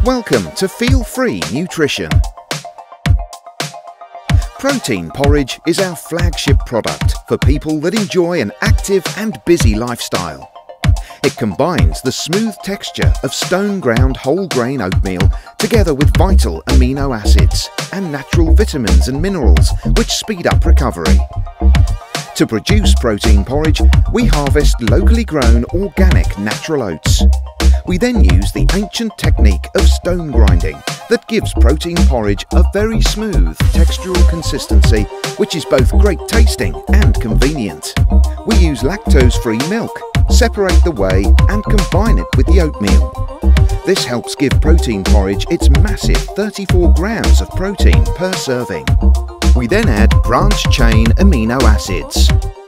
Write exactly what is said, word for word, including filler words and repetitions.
Welcome to Feel Free Nutrition. Protein porridge is our flagship product for people that enjoy an active and busy lifestyle. It combines the smooth texture of stone ground whole grain oatmeal together with vital amino acids and natural vitamins and minerals which speed up recovery. To produce protein porridge, we harvest locally grown organic natural oats. We then use the ancient technique of stone grinding that gives protein porridge a very smooth textural consistency which is both great tasting and convenient. We use lactose-free milk, separate the whey and combine it with the oatmeal. This helps give protein porridge its massive thirty-four grams of protein per serving. We then add branched chain amino acids.